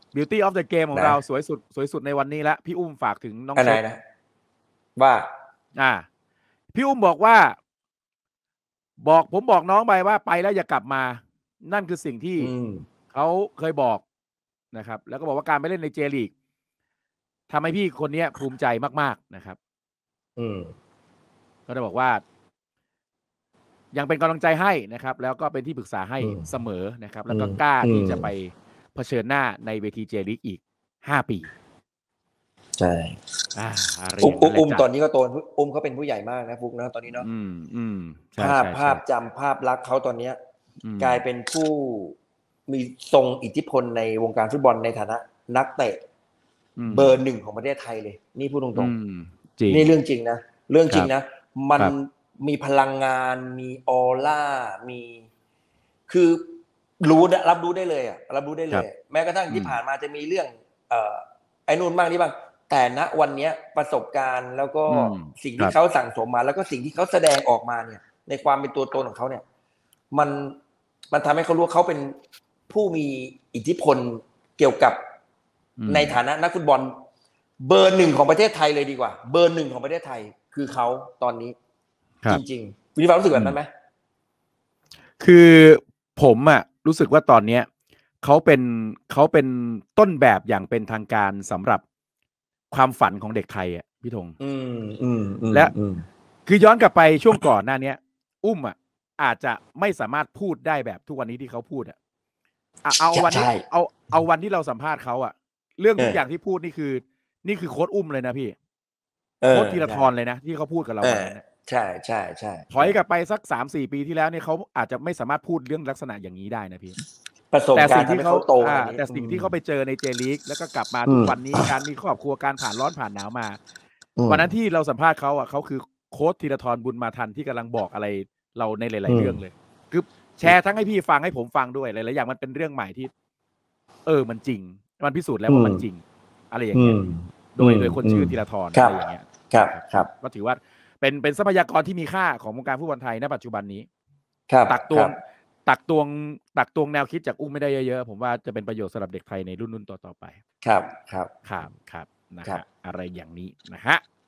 Beauty of the Game ของเราสวยสุดในวันนี้แล้วพี่อุ้มฝากถึงน้องเช็คนะว่าพี่อุ้มบอกว่าผมบอกน้องไปว่าไปแล้วอย่ากลับมานั่นคือสิ่งที่เขาเคยบอกนะครับแล้วก็บอกว่าการไปเล่นในเจลีกทำให้พี่คนนี้ภูมิใจมากๆนะครับก็ได้บอกว่ายังเป็นกำลังใจให้นะครับแล้วก็เป็นที่ปรึกษาให้เสมอนะครับแล้วก็กล้าที่จะไปเผชิญหน้าในเวทีเจลีกอีก5 ปีใช่อุ้มตอนนี้ก็โตอุ้มเขาเป็นผู้ใหญ่มากนะฟุกนะตอนนี้เนาะภาพจำภาพลักษณ์เขาตอนนี้กลายเป็นผู้มีทรงอิทธิพลในวงการฟุตบอลในฐานะนักเตะเบอร์ 1ของประเทศไทยเลยนี่พูดตรงๆนี่เรื่องจริงนะเรื่องจริงนะมันมีพลังงานมีออร่ามีคือรับรู้ได้เลยรับรู้ได้เลยแม้กระทั่งที่ผ่านมาจะมีเรื่องไอ้นู่นบ้างนี่บ้างแต่ณวันนี้ประสบการณ์แล้วก็สิ่งที่เขาสั่งสมมาแล้วก็สิ่งที่เขาแสดงออกมาเนี่ยในความเป็นตัวตนของเขาเนี่ยมันทำให้เขารู้ว่าเขาเป็นผู้มีอิทธิพลเกี่ยวกับในฐานะนักฟุตบอลเบอร์ 1ของประเทศไทยเลยดีกว่าเบอร์ 1ของประเทศไทยคือเขาตอนนี้จริงๆมีความรู้สึกแบบนั้นไหมคือผมรู้สึกว่าตอนนี้เขาเป็นต้นแบบอย่างเป็นทางการสำหรับความฝันของเด็กไทยพี่ธงและคือย้อนกลับไปช่วงก่อนหน้านี้อุ้มอาจจะไม่สามารถพูดได้แบบทุกวันนี้ที่เขาพูดเอาวันนี้เอาวันที่เราสัมภาษณ์เขาเรื่องทุกอย่างที่พูดนี่คือโค้ชอุ้มเลยนะพี่โค้ชธีรทรเลยนะที่เขาพูดกับเราวันนั้นใช่ถอยกลับไปสัก 3-4 ปีที่แล้วเนี่ยเขาอาจจะไม่สามารถพูดเรื่องลักษณะอย่างนี้ได้นะพี่แต่สิ่งที่เขาโตแต่สิ่งที่เขาไปเจอในเจลีกแล้วก็กลับมาทุกวันนี้การมีครอบครัวการผ่านร้อนผ่านหนาวมาวันนั้นที่เราสัมภาษณ์เขาเขาคือโค้ชธีรทรบุญมาทันที่กำลังบอกอะไรเราในหลายๆเรื่องเลยคือแชร์ทั้งให้พี่ฟังให้ผมฟังด้วยหลายๆอย่างมันเป็นเรื่องใหม่ที่มันจริงมันพิสูจน์แล้วว่ามันจริงอะไรอย่างเงี้ยโดยคนชื่อธีรทรอะไรอย่างเงี้ยครับก็ถือว่าเป็นทรัพยากรที่มีค่าของวงการฟุตบอลไทยณปัจจุบันนี้ตักตวงแนวคิดจากอุ้มไม่ได้เยอะๆผมว่าจะเป็นประโยชน์สำหรับเด็กไทยในรุ่นต่อไปครับนะฮะอะไรอย่างนี้นะฮะ